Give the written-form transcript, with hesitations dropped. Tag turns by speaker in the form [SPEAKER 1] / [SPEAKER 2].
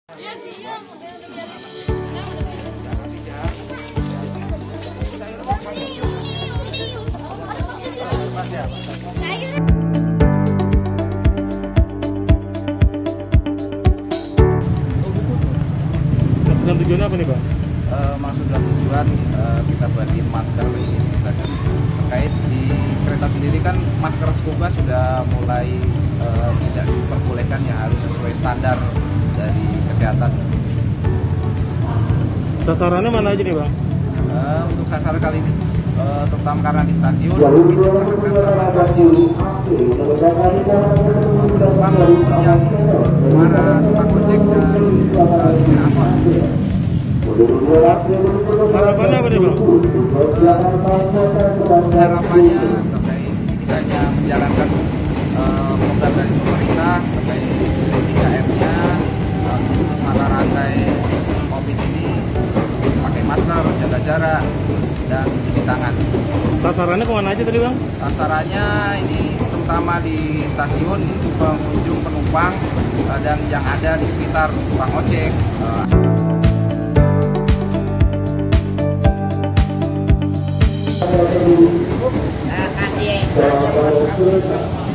[SPEAKER 1] Dan tujuannya apa nih, Pak?
[SPEAKER 2] Maksud dan tujuan kita bagiin masker ini terkait di kereta sendiri kan masker scuba sudah mulai tidak diperbolehkan, ya harus sesuai standar dari kesehatan.
[SPEAKER 1] Sasarannya mana aja nih, Bang?
[SPEAKER 2] Untuk sasaran kali ini terutama karena di stasiun itu terdekat sama stasiun penumpang yang para tukang ojek dan supir angkot.
[SPEAKER 1] Harapannya apa nih, Bang?
[SPEAKER 2] Harapannya terkait tidak hanya menjalankan program dari pemerintah terkait 3M-nya, mata rantai COVID ini, pakai masker, jaga jarak, dan cuci tangan.
[SPEAKER 1] Sasarannya kemana aja tadi, Bang?
[SPEAKER 2] Sasarannya ini terutama di stasiun, pengunjung penumpang, dan yang ada di sekitar tukang ojek.
[SPEAKER 3] Kasih.